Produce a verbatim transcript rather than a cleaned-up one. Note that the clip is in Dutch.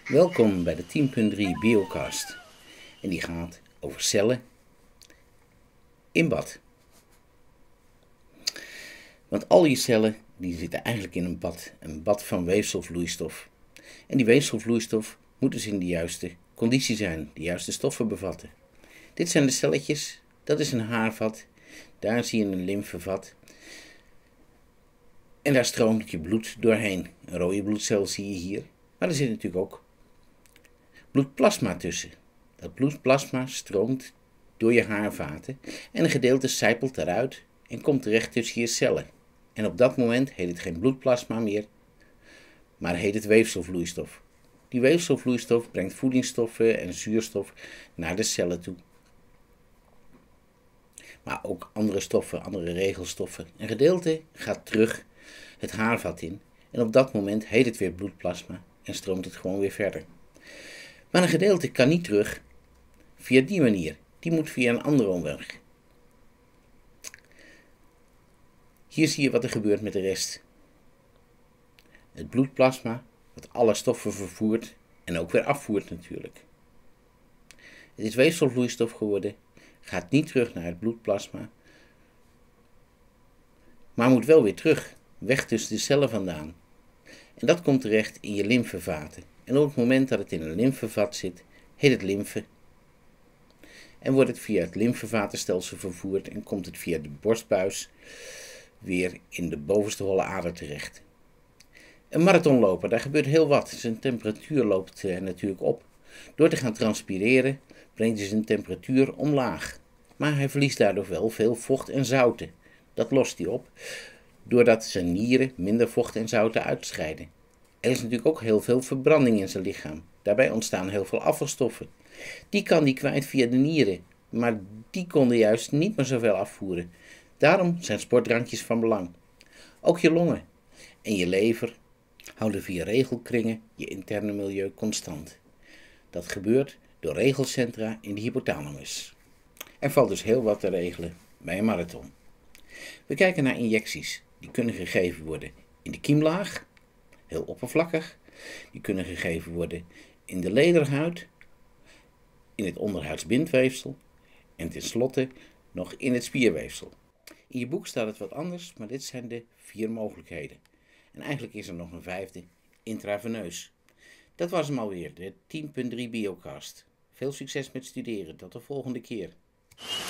Welkom bij de tien punt drie Biocast. En die gaat over cellen in bad. Want al die cellen die zitten eigenlijk in een bad. Een bad van weefselvloeistof. En die weefselvloeistof moet dus in de juiste conditie zijn. De juiste stoffen bevatten. Dit zijn de celletjes. Dat is een haarvat. Daar zie je een lymfevat. En daar stroomt je bloed doorheen. Een rode bloedcel zie je hier. Maar er zit natuurlijk ook bloedplasma tussen. Dat bloedplasma stroomt door je haarvaten en een gedeelte sijpelt eruit en komt terecht tussen je cellen. En op dat moment heet het geen bloedplasma meer, maar heet het weefselvloeistof. Die weefselvloeistof brengt voedingsstoffen en zuurstof naar de cellen toe. Maar ook andere stoffen, andere regelstoffen. Een gedeelte gaat terug het haarvat in en op dat moment heet het weer bloedplasma en stroomt het gewoon weer verder. Maar een gedeelte kan niet terug via die manier. Die moet via een andere omweg. Hier zie je wat er gebeurt met de rest. Het bloedplasma, wat alle stoffen vervoert en ook weer afvoert natuurlijk. Het is weefselvloeistof geworden, gaat niet terug naar het bloedplasma, maar moet wel weer terug, weg tussen de cellen vandaan. En dat komt terecht in je lymfevaten. En op het moment dat het in een lymfevat zit, heet het lymfe. En wordt het via het lymfevatenstelsel vervoerd en komt het via de borstbuis weer in de bovenste holle ader terecht. Een marathonloper, daar gebeurt heel wat. Zijn temperatuur loopt eh, natuurlijk op. Door te gaan transpireren brengt hij zijn temperatuur omlaag. Maar hij verliest daardoor wel veel vocht en zouten. Dat lost hij op, doordat zijn nieren minder vocht en zouten uitscheiden. Er is natuurlijk ook heel veel verbranding in zijn lichaam. Daarbij ontstaan heel veel afvalstoffen. Die kan hij kwijt via de nieren, maar die konden juist niet meer zoveel afvoeren. Daarom zijn sportdrankjes van belang. Ook je longen en je lever houden via regelkringen je interne milieu constant. Dat gebeurt door regelcentra in de hypothalamus. Er valt dus heel wat te regelen bij een marathon. We kijken naar injecties. Die kunnen gegeven worden in de kiemlaag, heel oppervlakkig. Die kunnen gegeven worden in de lederhuid, in het onderhuidsbindweefsel en tenslotte nog in het spierweefsel. In je boek staat het wat anders, maar dit zijn de vier mogelijkheden. En eigenlijk is er nog een vijfde, intraveneus. Dat was hem alweer, de tien punt drie Biocast. Veel succes met studeren, tot de volgende keer.